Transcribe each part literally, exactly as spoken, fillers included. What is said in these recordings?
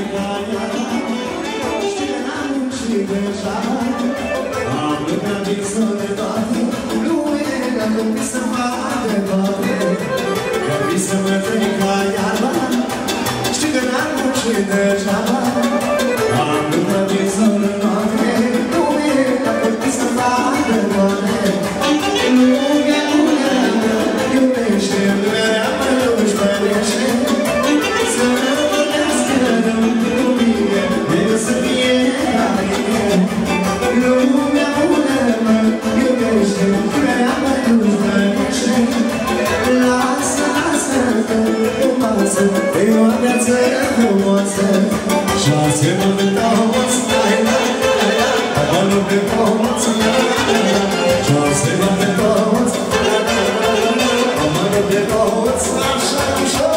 ca ea. Știi că n-am muncit deja, am lucrat din sus de toate, lume că-mi copii să facă toate, că vii să mă trăi ca iarba. Știi că n-am muncit deja, am lucrat din sus de toate, lume că-mi copii să facă toate. Lumea, lumea mea, iubește, lumea mă duci pe lește, să mă vorbească cu mine, el să fie ca mine. Lumea, lumea mă iubește, lumea mă duci pe lește, lasă, lasă-te frumoasă, e o viață frumoasă. Șase mă vântați, lai, lai, lai, lai, mă nu te poți, lai, lai, lai. Șase mă vântați, lai, lai, lai, lai, mă nu te poți, așa ușor.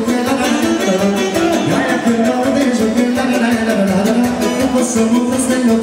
Somos de lo que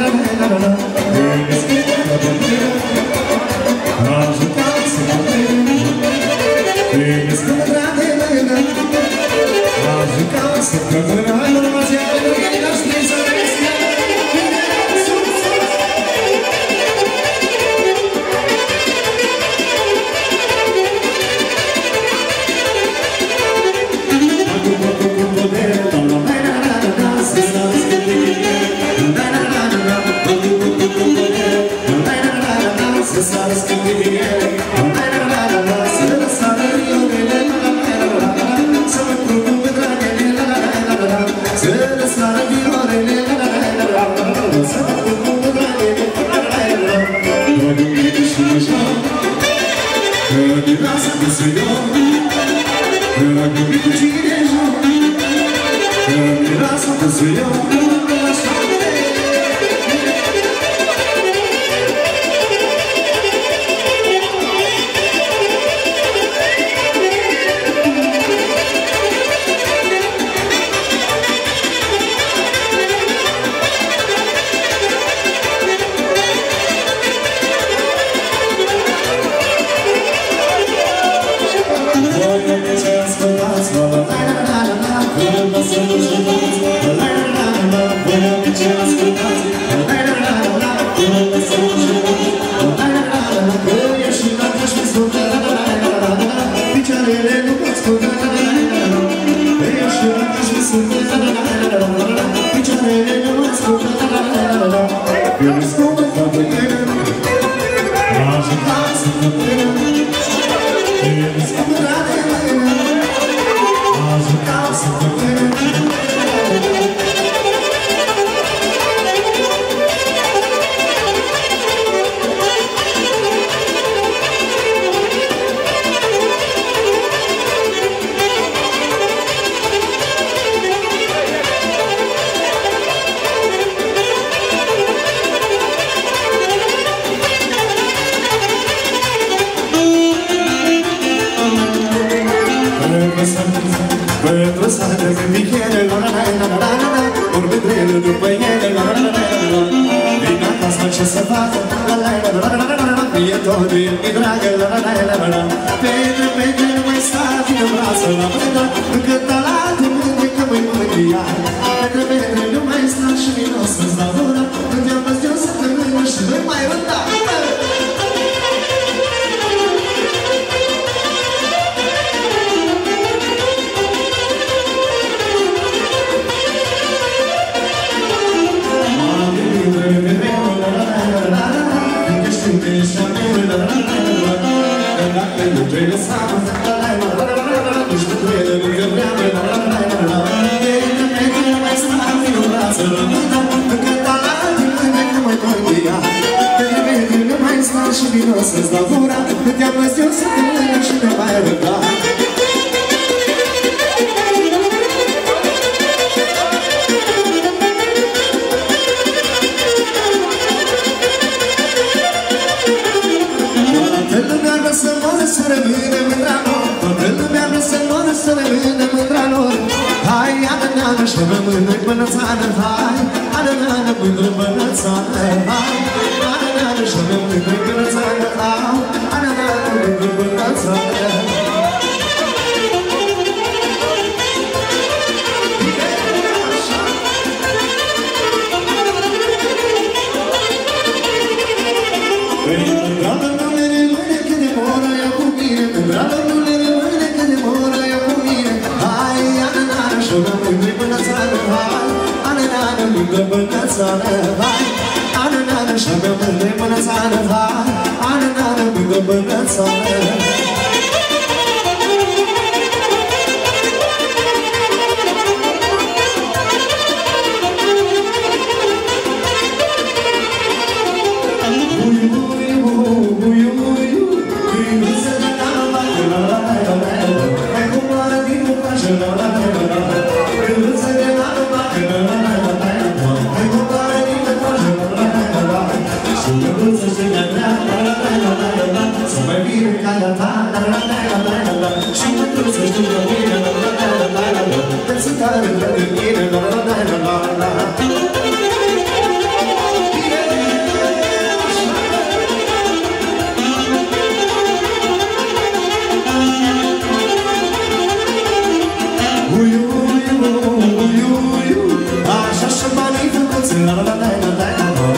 Să mai bine ca la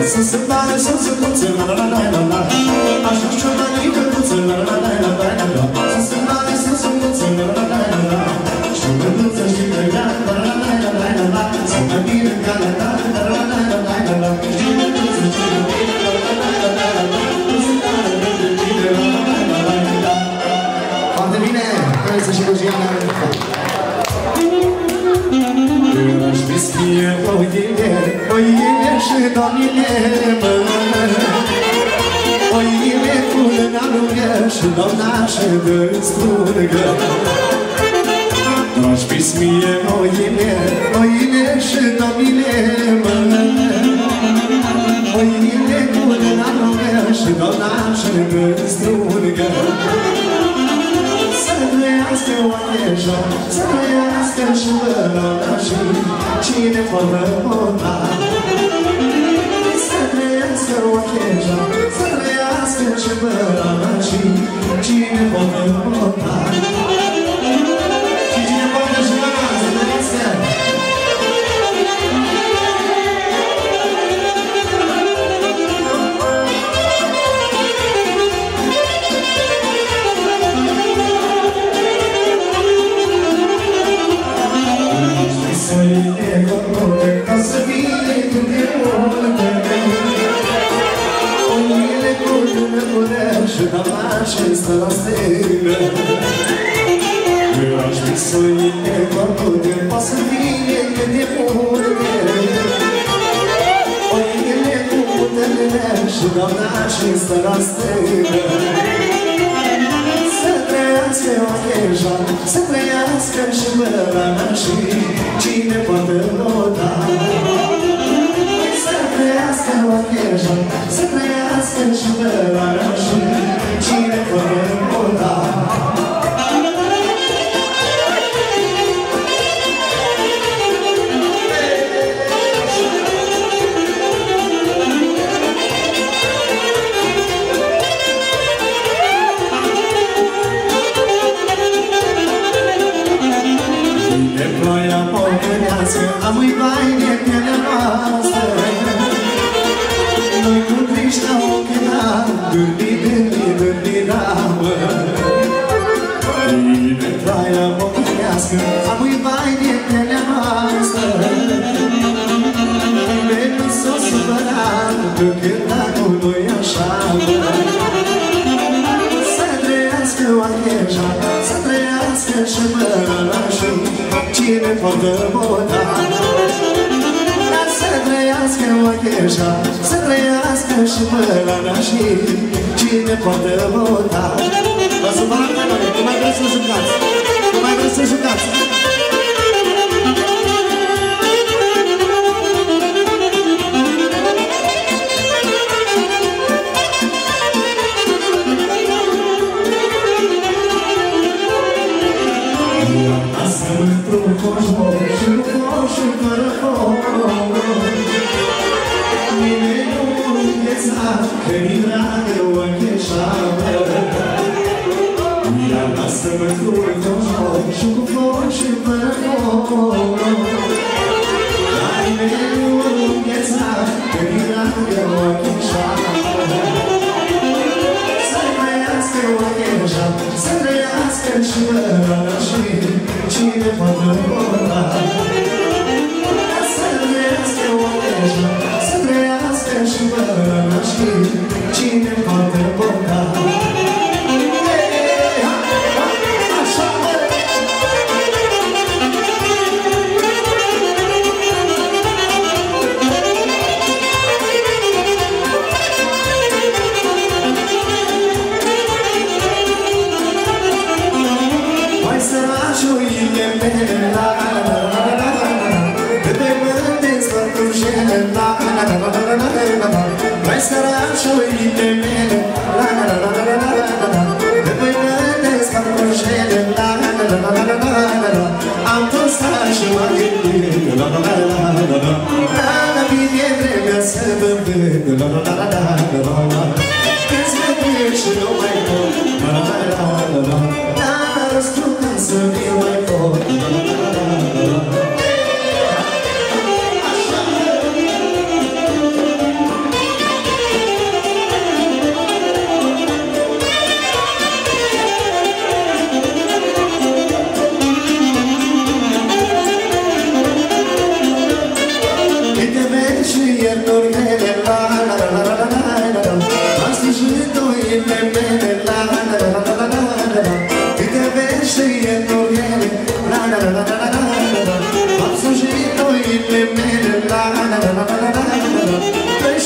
Să se pare să se puțe, la la la la la. Așa și-o mănică puțe, la la la la la la. Să se pare să se puțe, la la la la la. Și-o măduță și pe ea, la la la la la la la. Să mă bine ca la la, la la la la la la la. Și măduță și pe ea, la la la la la la. Să pare de bine, la la la la la la. Foarte bine, hai să și cu Giana. Aș vistie oile, oile și doamnile mă. Oile cu lâna lungă și doamna și de strungă. Aș vistie oile, oile și doamnile mă. Oile cu lâna lungă și doamna și de strungă. Să trăiască oaieșa, să trăiască și bălona și cine poate vota. Să trăiască oaieșa, să trăiască și bălona și cine poate vota. Și cine poate și bălona, să trăiască. Ca să fie tu de multe. Oile cu dumneavoastră și doamna și stălastele. Aș fi soile corpule, ca să fie tu de multe. Oile cu dumneavoastră și doamna și stălastele. Să trăiască oaieșa, să trăiască și bălana și cine poate nota. Să trăiască oaieșa, să trăiască și bălana și cine poate nota. Am uitat de pielea noastră. Noi cu triștea ochii n-am gândi, gândi, gândi, n-amă. Bine traia pămânească. Am uitat de pielea noastră. Nimeni nu s-o supărat că cântatul nu-i așa. Să trăiască oaieșa, să trăiască și mărălașul, cine poate vota. Să trăiască oaieșa, să trăiască și mărălașul, cine poate vota. Vă supărați pe noi, nu mai vreți să jucați, nu mai vreți să jucați.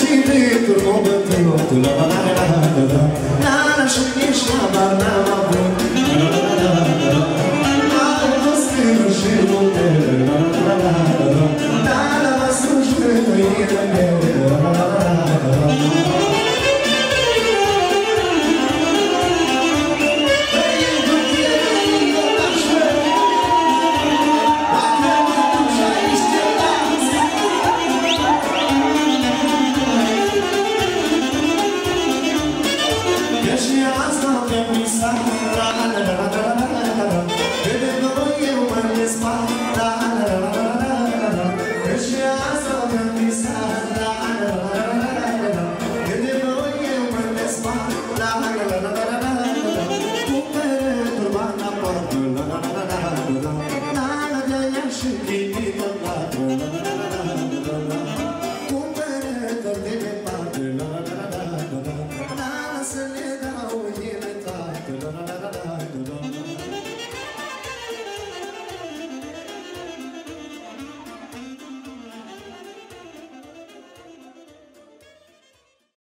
și de turmă bătână, la la la la la la la la și ești la bar n-am avut, la la la la la la am fost în și multe, la la la la la la la la să-și grăie mele, la la la la la la Că și asta mi-am visat